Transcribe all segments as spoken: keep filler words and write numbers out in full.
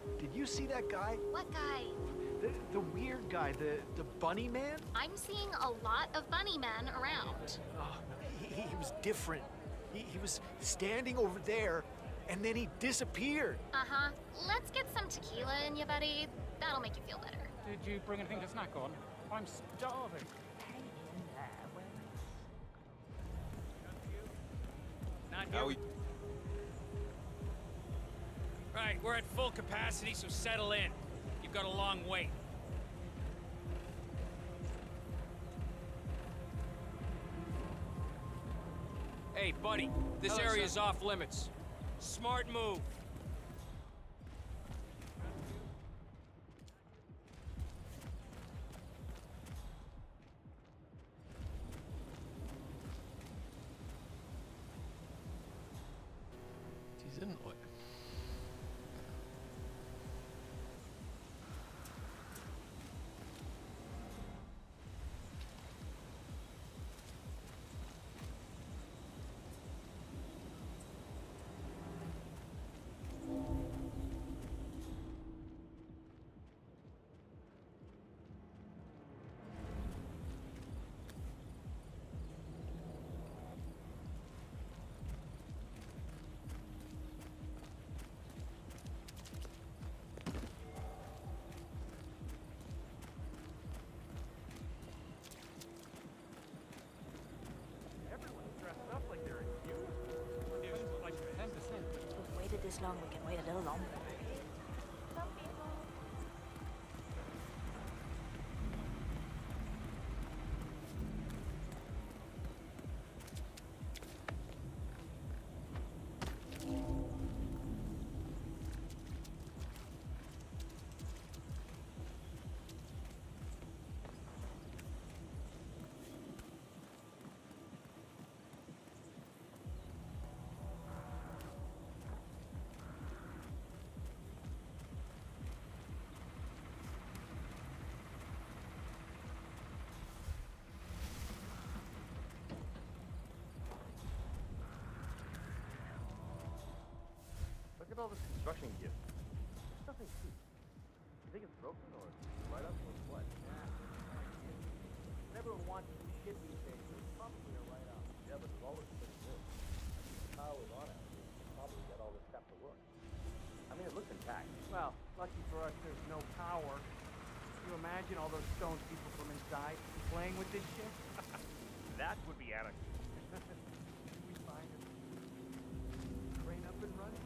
did you see that guy? What guy? The, the weird guy, the, the bunny man? I'm seeing a lot of bunny men around. Oh, he, he was different. He, he was standing over there, and then he disappeared. Uh-huh. Let's get some tequila in you, buddy. That'll make you feel better. Did you bring anything to snack on? I'm starving. Not How here. we... Right, we're at full capacity, so settle in. You've got a long wait. Hey, buddy, this Hello, area's sir. off limits. Smart move. Die sind neu. Everyone's dressed up like they're in Like ten percent. We've waited this long, we can wait a little longer. Look at all this construction gear. It's nothing cheap. You think it's broken or right up or what? Yeah. Everyone wants to shit these days. It's probably a right up. Yeah, but there's always pretty good. The power is on it. Probably got all this stuff to work. I mean, it looks intact. Well, lucky for us, there's no power. Can you imagine all those stone people from inside playing with this shit? That would be anarchy. We find it. Train up and running.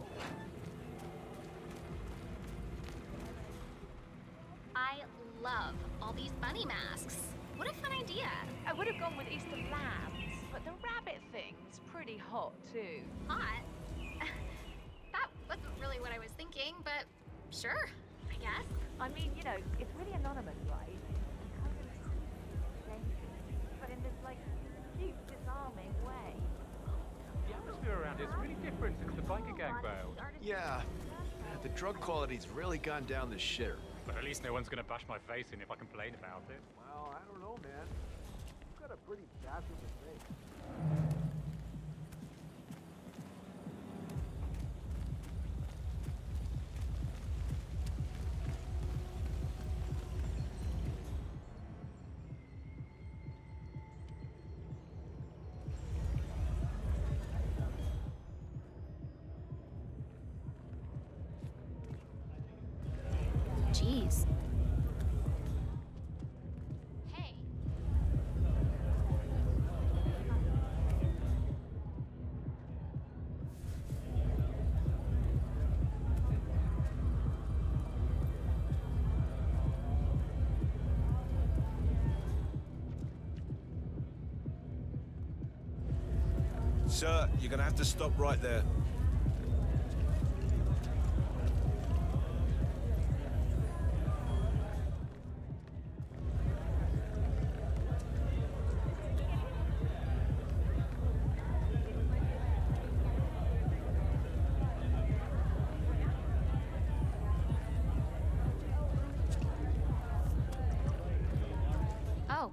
I love all these bunny masks. What a fun idea. I would have gone with Easter lambs, but the rabbit thing's pretty hot too. Hot. That wasn't really what I was thinking, but sure, I guess. I mean, you know, it's really anonymous, right? Kind of dangerous, but in this, like, cute, disarming way. The atmosphere around here's really different since the biker gang bailed. Yeah. The drug quality's really gone down the shitter. But at least no one's gonna bash my face in if I complain about it. Well, I don't know, man. You've got a pretty dazzling face. Jeez. Hey. Sir, you're gonna have to stop right there. Oh.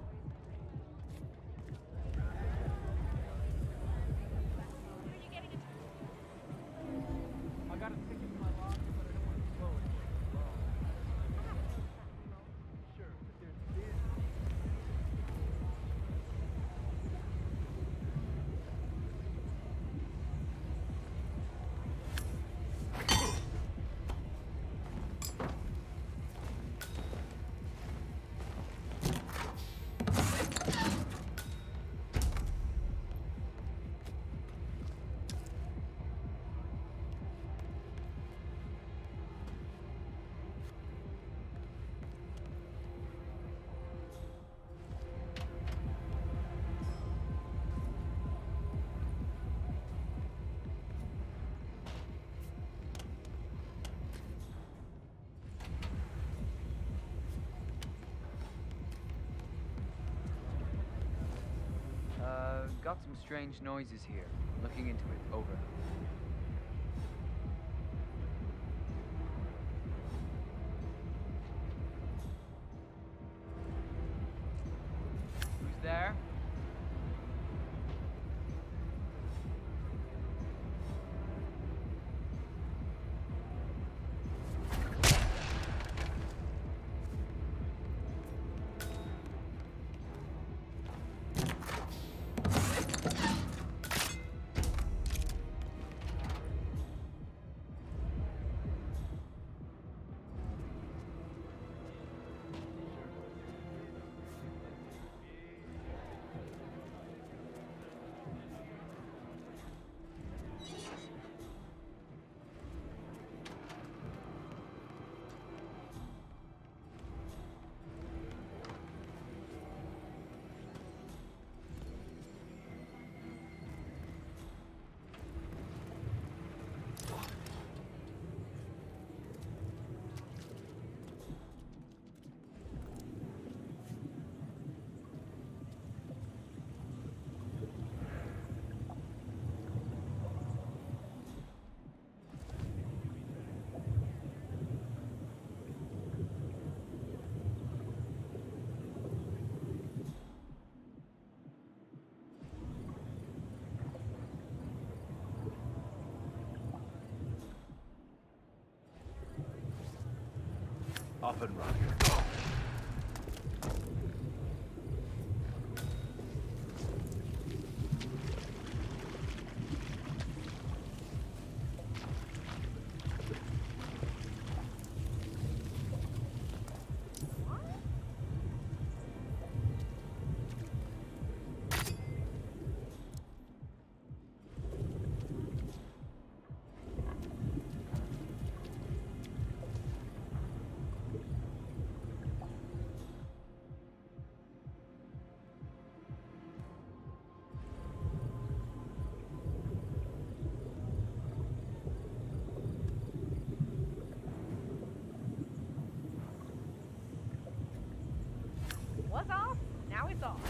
got some strange noises here. Looking into it. Over. Who's there? Up and running. Was off, now it's off.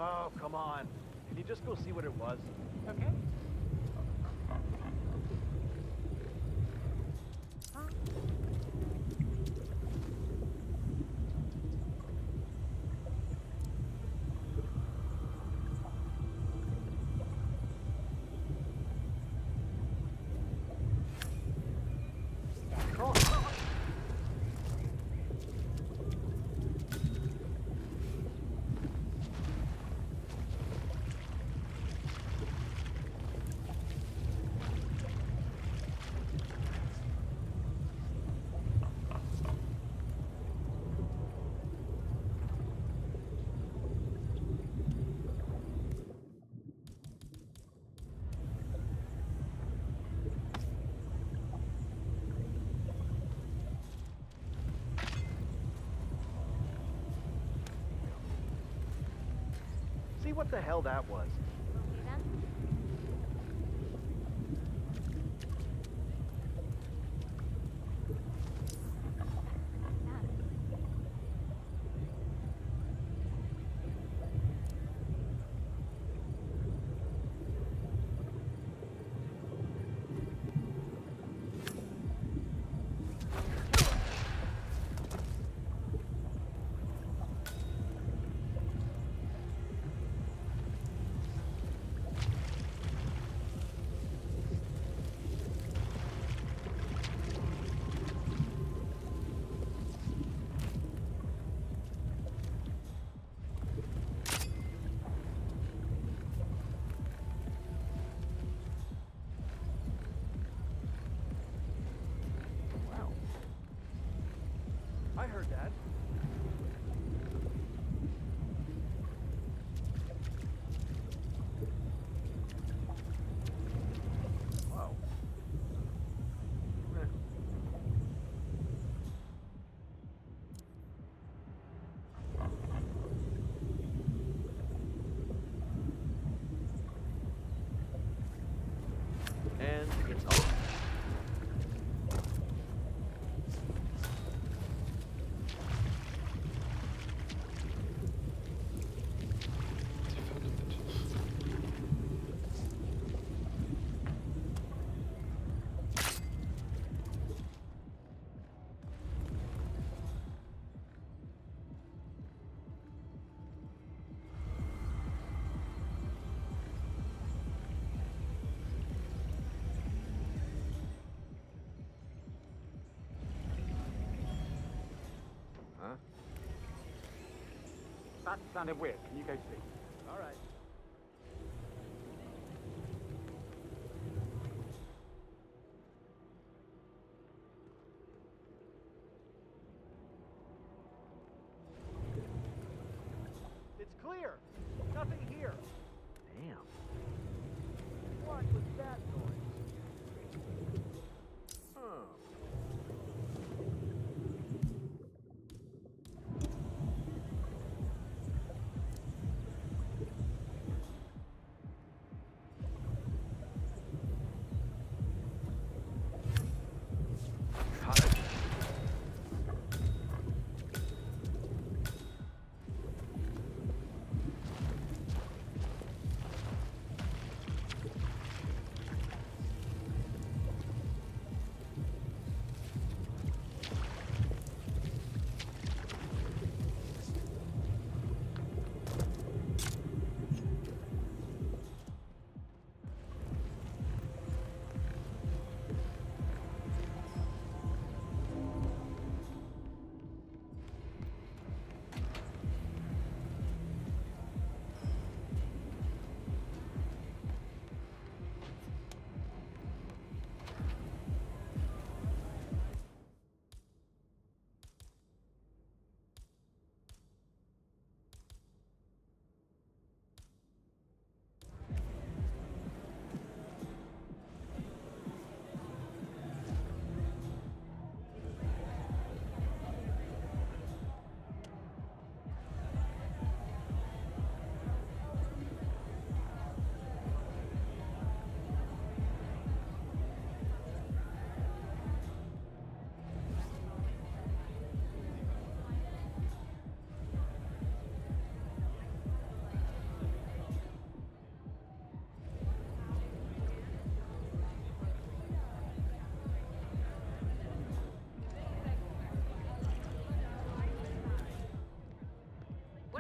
Oh, come on. Can you just go see what it was? Okay. See what the hell that was. Okay then. I heard that. Wow. Eh. And it's over. Huh? That sounded weird. Can you go see? All right. It's clear. Nothing here. Damn. What was that noise? Huh.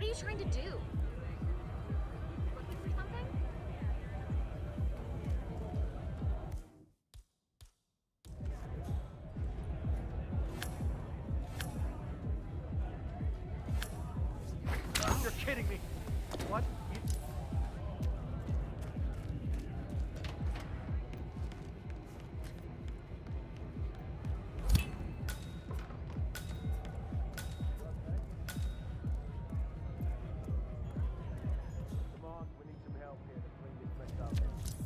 What are you trying to do? Looking for something? You're kidding me. What? You... Come on, we need some help here to clean this mess up.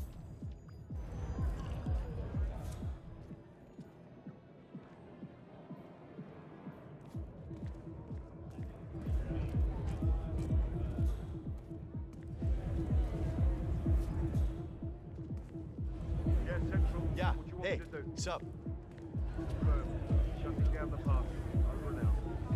Yeah, Central. Yeah, What you want hey, me to do? what's up? Confirm. Shutting down the pass. Over and out.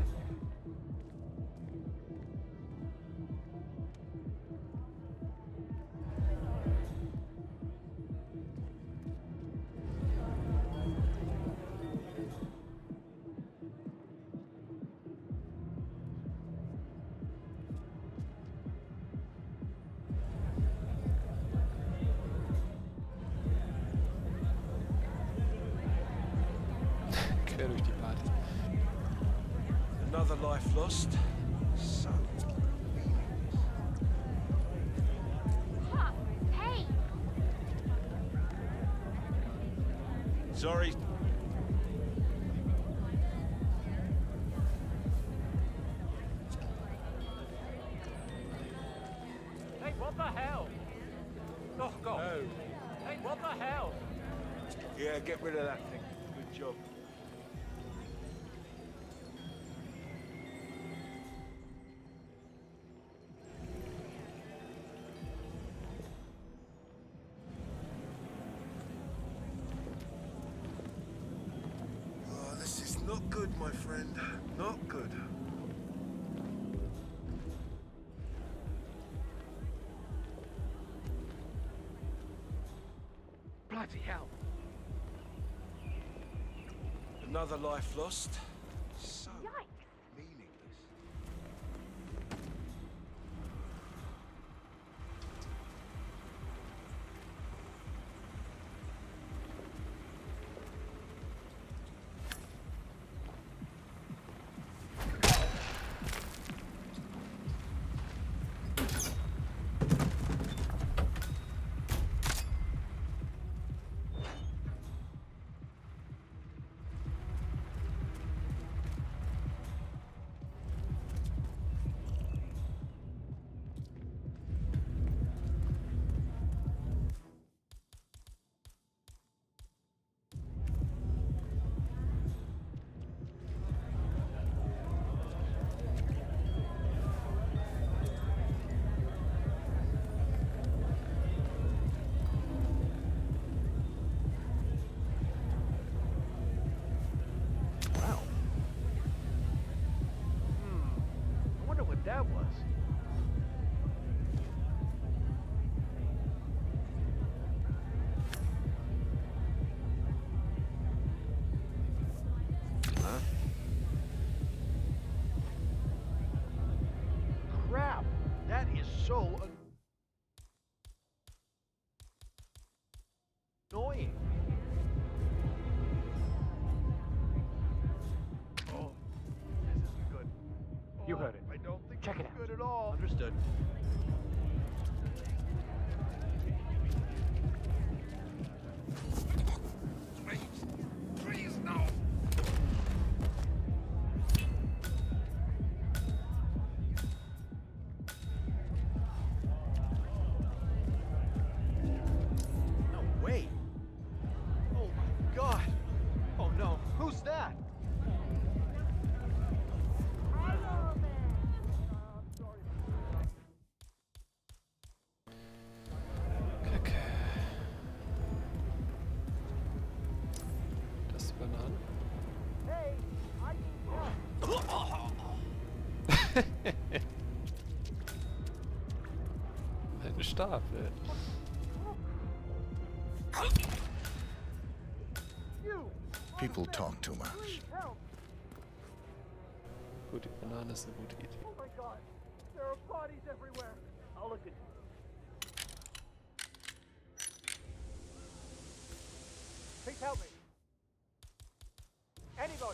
Quer durch die Party. Another life lost. So meaningless. Huh. Hey! Sorry. Hey, what the hell? Oh, God. Oh. Hey, what the hell? Yeah, get rid of that thing. Good job. Oh, this is not good, my friend. Not good. Bloody hell. Another life lost. So Yikes! meaningless. That was. Huh? Crap! That is so annoying. Oh, this isn't good. You Oh, heard it. I don't think Check this it is out. good at all. Understood. Please, no. No way. Oh my god. Oh no. Who's that? Kacke. Das ist die Banane. Hey, I need help. Ein Stab, ey. You. People talk too much. Please help. Gut, die Banane ist eine gute Idee. Oh my god. There are bodies everywhere. I'll look at Please help me. Anybody.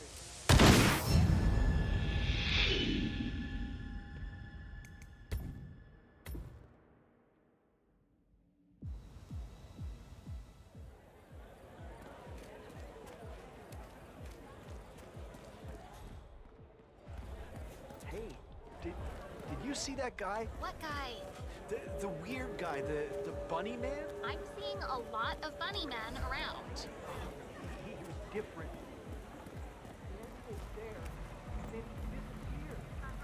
Hey, did did you see that guy? What guy? The the weird guy, the the bunny man? I'm seeing a lot of bunny men around. He, he was different. He was there, and then he disappeared.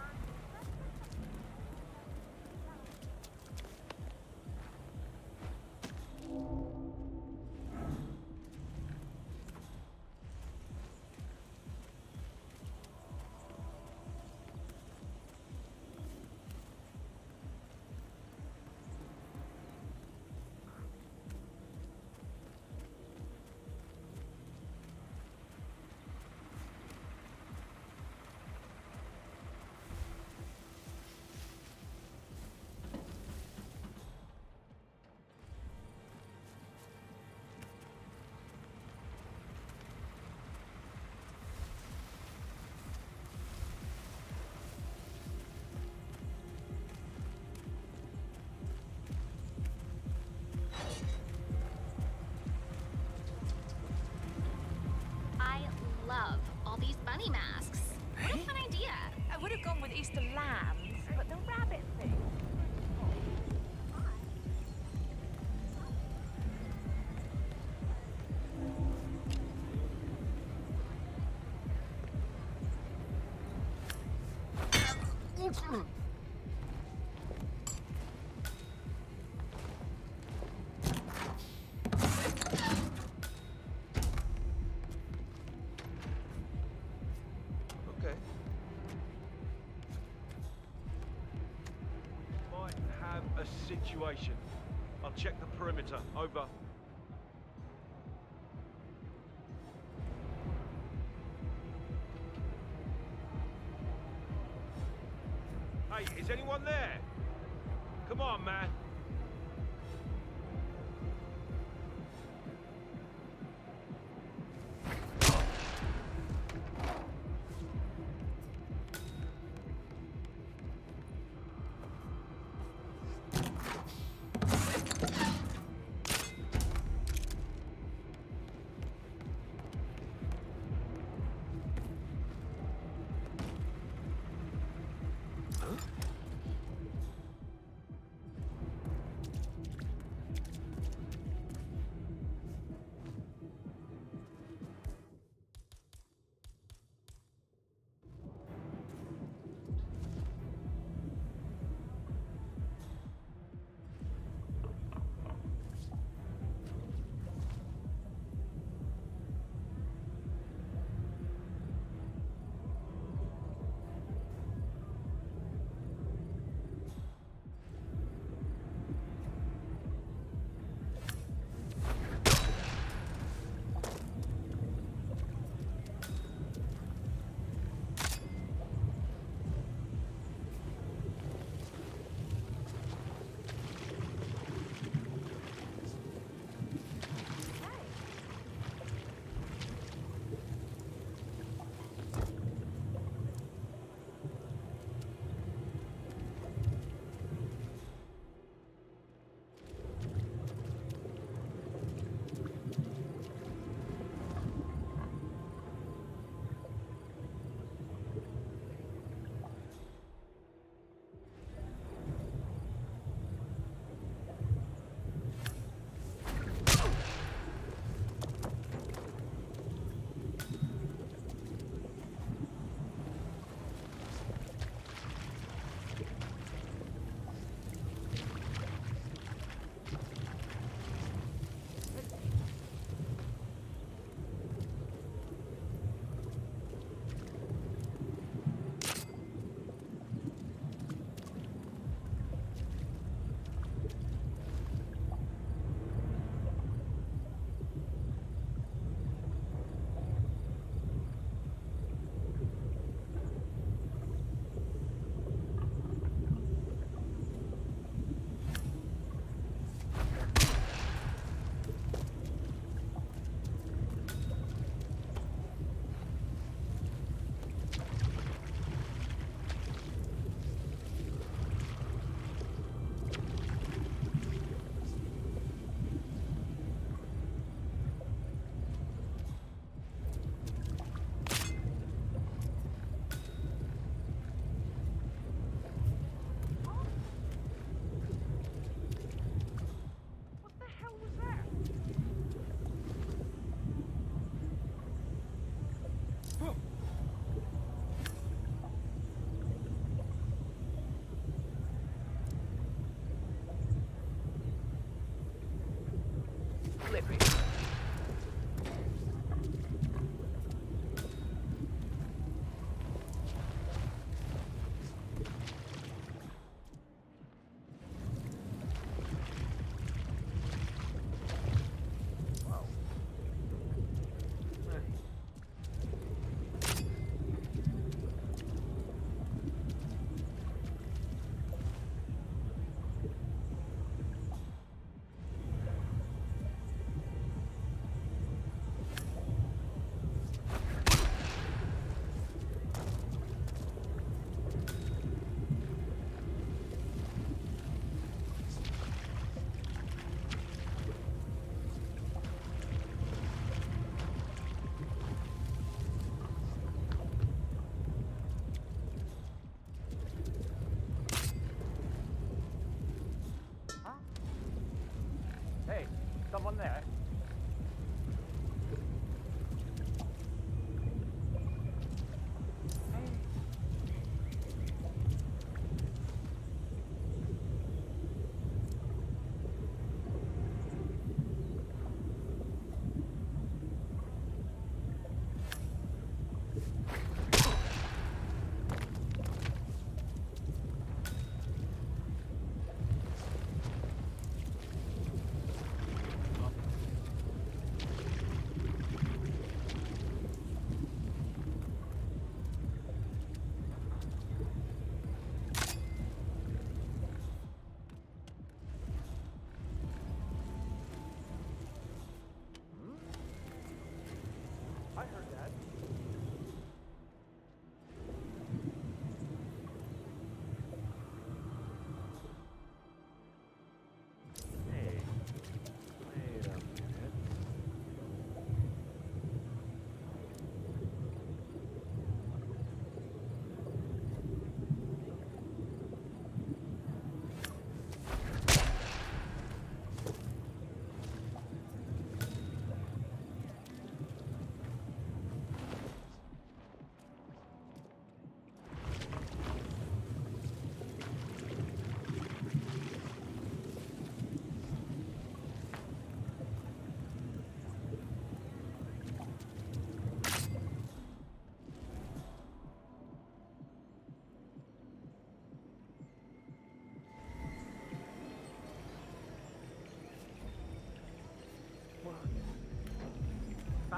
I love all these bunny masks. What a fun idea. I would have gone with Easter lambs, but the rabbit thing. Okay. Might have a situation. I'll check the perimeter. Over. Hey, is anyone there? Come on, man.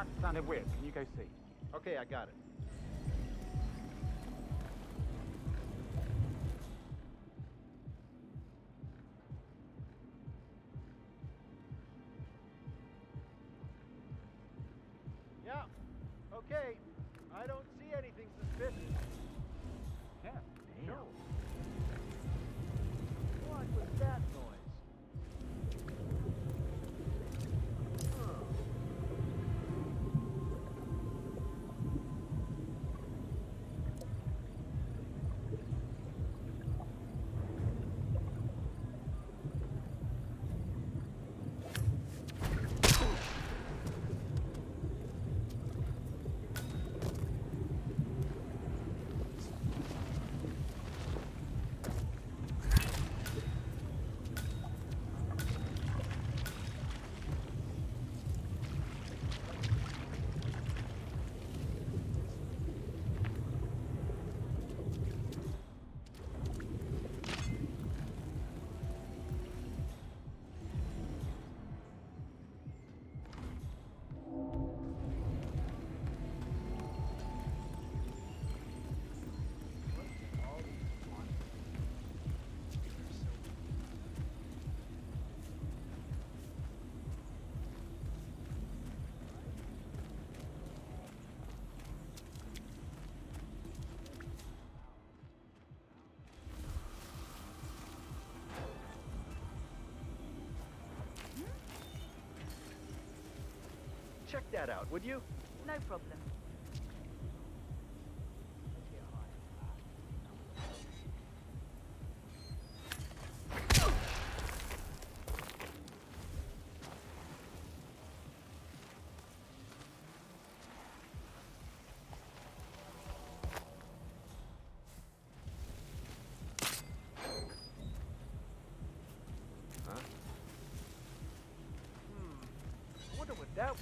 That sounded weird. Can you go see? Okay, I got it. Yeah. Okay. I don't see anything suspicious. Yeah. No. What was that noise? Check that out, would you? No problem. Huh? Hmm. I wonder what that was.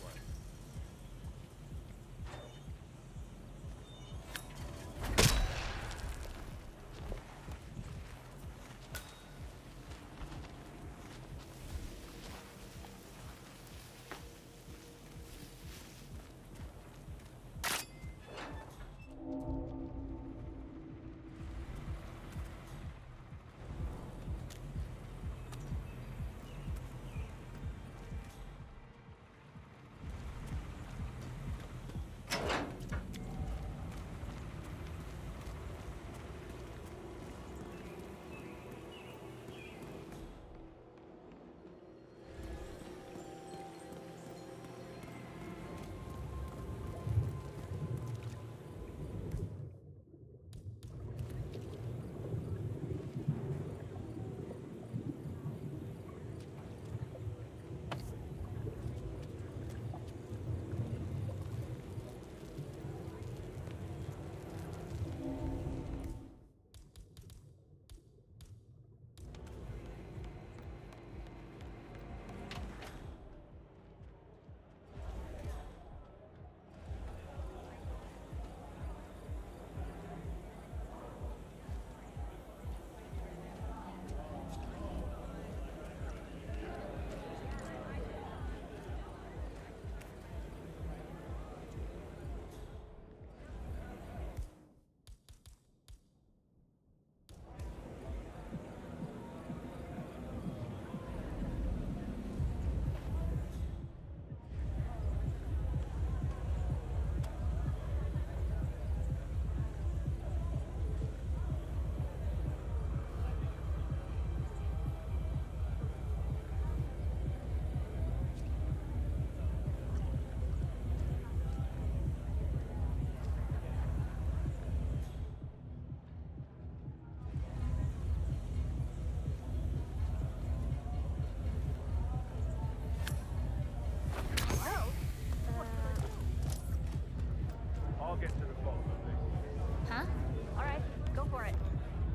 Huh? All right, go for it.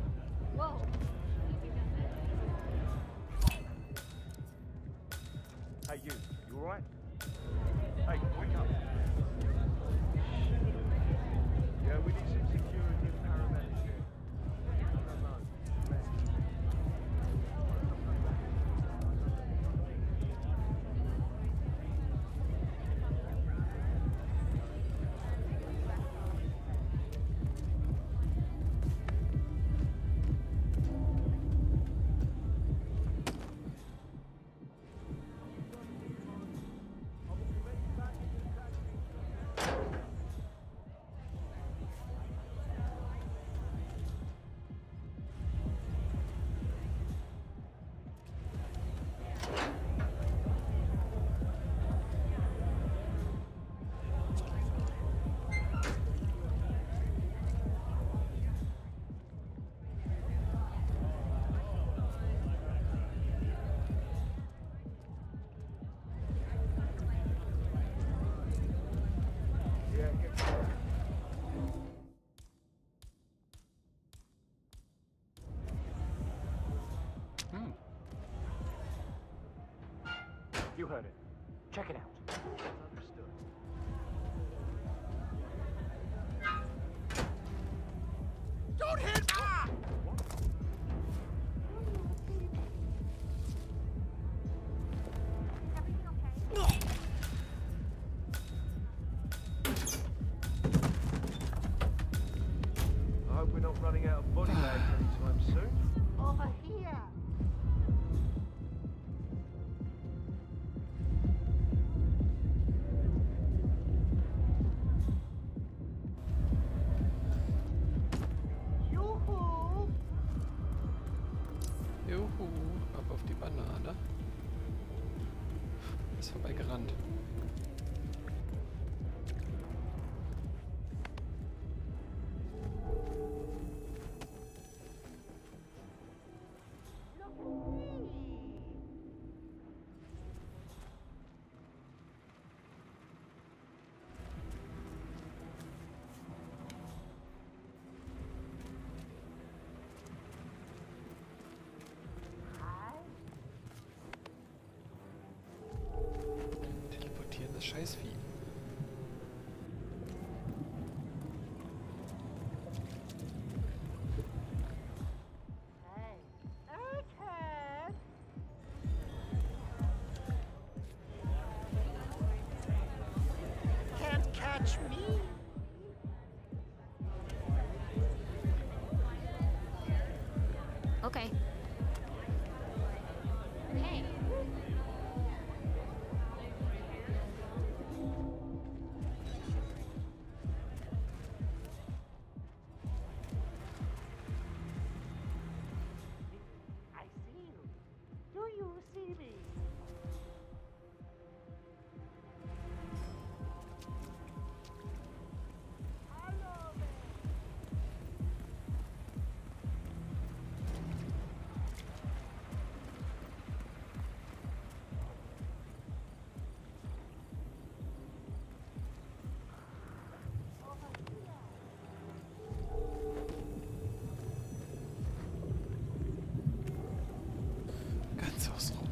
Whoa. Hey, you. You alright? Hey, wake up. Yeah, we need some security and paramedics here. No, no, no. You heard it. Check it out. Understood. Don't hit! Ah! Everything okay? I hope we're not running out of body bags anytime soon. Over here. Juhu! Juhu, ab auf die Banane. Ist vorbeigerannt. Teleportierendes Scheißvieh. Hey. Egghead! Can't catch me. Okay. Hey. I see you. Do you see me? Hello there. Ganz außenrum.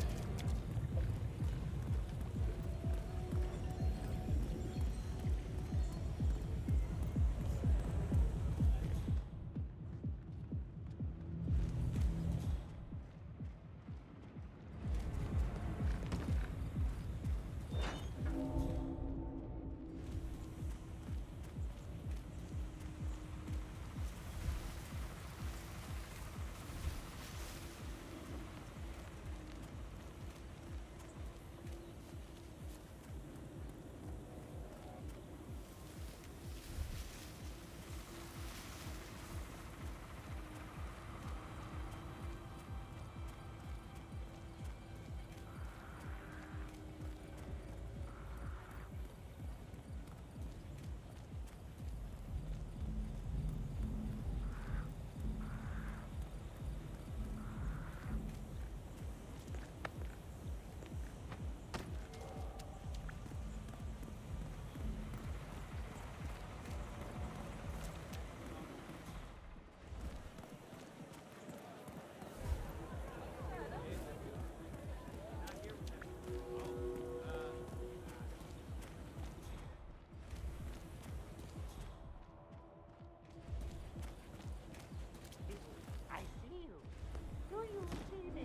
I see you. Do you see me?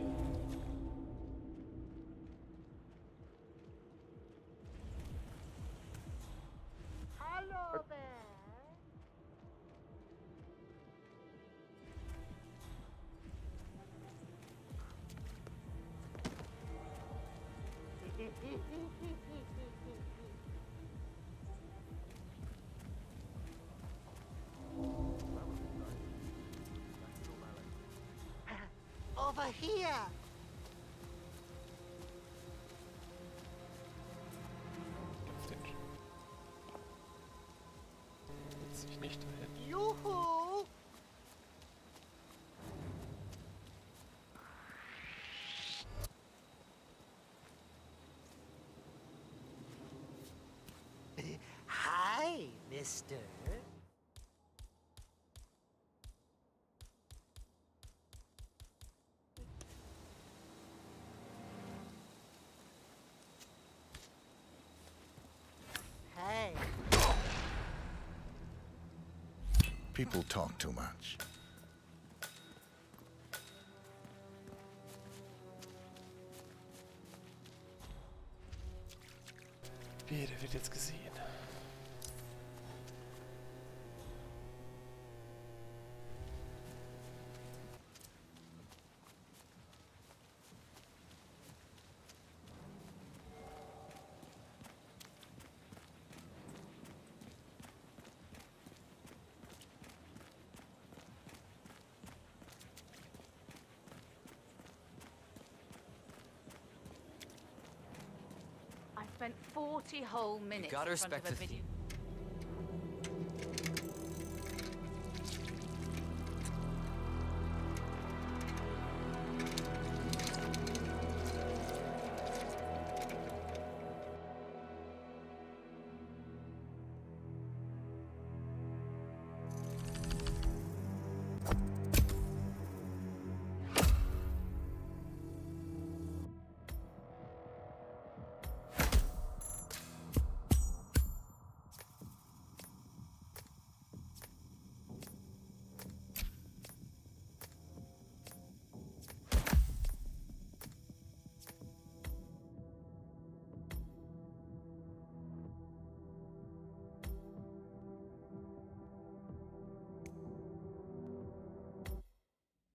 Hello there. Over here. Auf den Sch- Setz dich nicht dahin. Juhu. Hi, mister. People talk too much. Wie, der wird jetzt gesehen. I spent forty whole minutes gotta in front respect of a the video.